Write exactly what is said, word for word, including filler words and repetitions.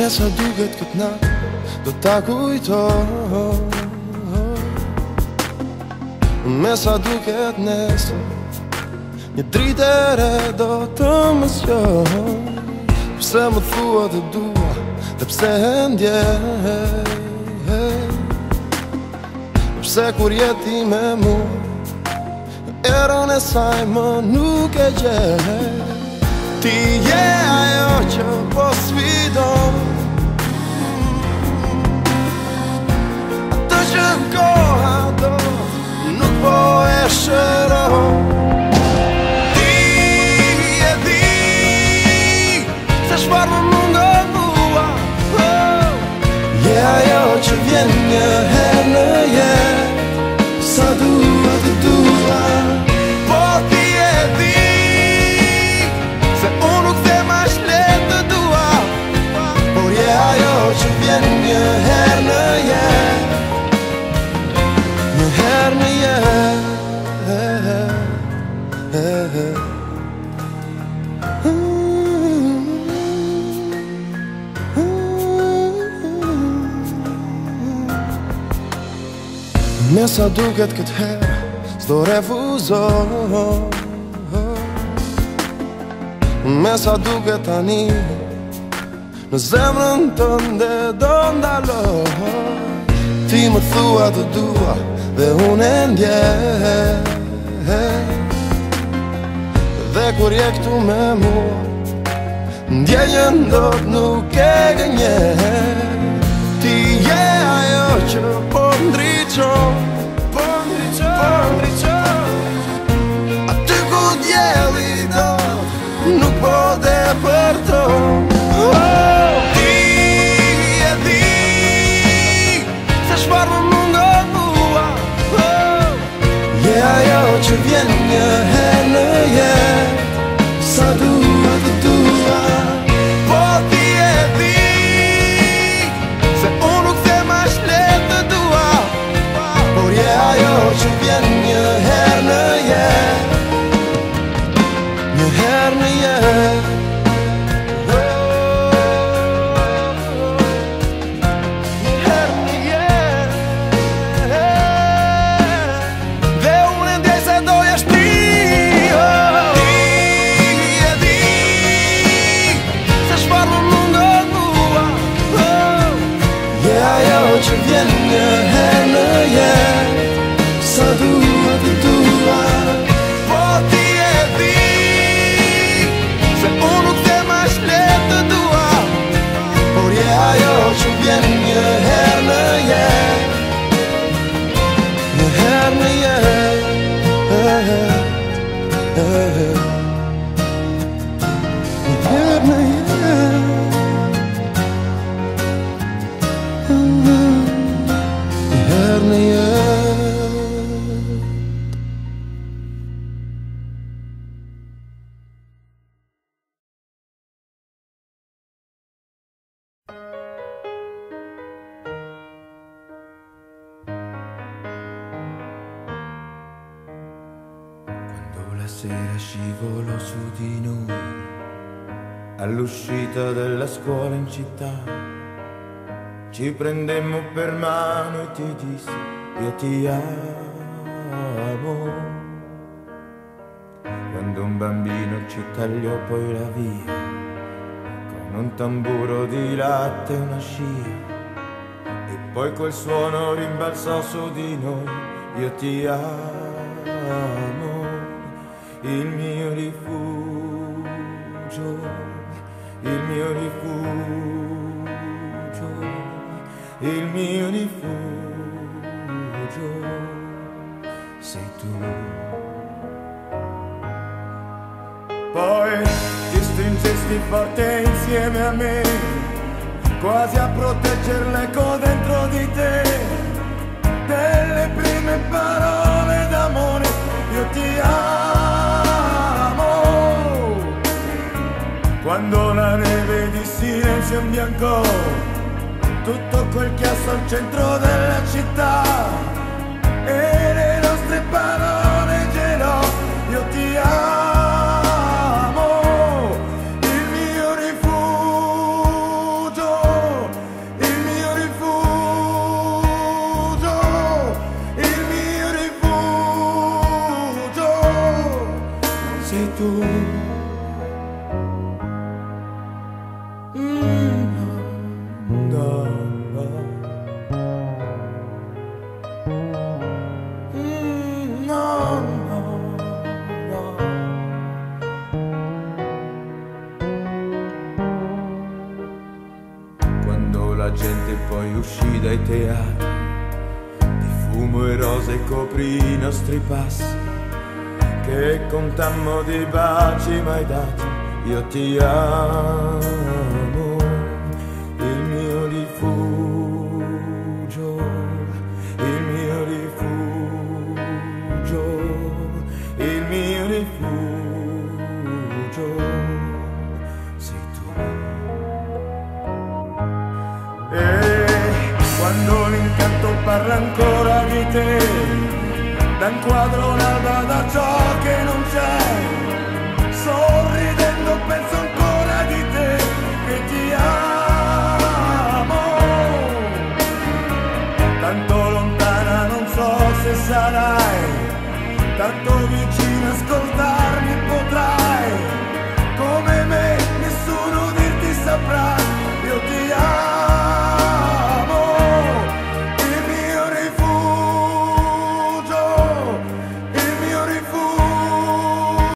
Me sa duket këtë nat do ta kujtoj, me sa duket nesër një dritë e re do të më zgjoj. Pse më thua të dua dhe pse e ndjej, pse kur jeti me mua erën e saj më nuk e gjej. Ti je ajo që po sfidon, atë që koha do nuk po e shëron. Ti e di se çfarë më mungon mua, oh. Je ajo që vjen një herë në jetë, sa dua të dua. Po ti e di se unë nuk them as letë të dua, por je ajo që vjen një herë në jetë, një herë në jetë. Me sa duket këtë herë s'do refuzoj, me sa duket tani në zemrën tënde do ndaloj. Ti më thua të dua dhe unë e ndjej, dhe kur je këtu me mua ndjenjën dot nuk e gënjej. Ti je ajo që po ndriçon, po ndriçon, po ndriçon, aty ku dielli dot nuk po depërton. Oh, ti e di se çfarë më mungon mua, oh. Je ajo që vjen një herë në jetë, sa dua të dua. Po ti e di se unë nuk them as letë të dua, por je ajo që vjen një herë në jetë, një herë në jetë. Që vjen një herë në jetë, sa dua të dua. Po ti e di se unë nuk them as letë të dua, por je ajo që vjen një herë në jetë, një herë në jetë, një herë në jetë. La sera scivolò su di noi, all'uscita della scuola in città, ci prendemmo per mano e ti dissi io ti amo. Quando un bambino ci tagliò poi la via, con un tamburo di latte e una scia, e poi quel suono rimbalzò su di noi, io ti amo. Il mio rifugio, il mio rifugio, il mio rifugio sei tu. Poi ti stringesti forte insieme a me, quasi a protegger l'eco dentro di te, delle prime parole d'amore, io ti amo. Quando la neve di silenzio imbiancò tutto quel chiasso al centro della città, e le nostre parole gelò, io ti amo. Il mio rifugio teatri di fumo e rose coprì i nostri passi, che contammo di baci mai dati. Io ti amo, il mio rifugio, il mio rifugio, il mio rifugio sei tu. E quando l'incanto parla ancora di te, da un quadro l'alba da ciò che non c'è, sorridendo penso ancora di te, che ti amo. Tanto lontana non so se sarai, tanto vicino ascoltare.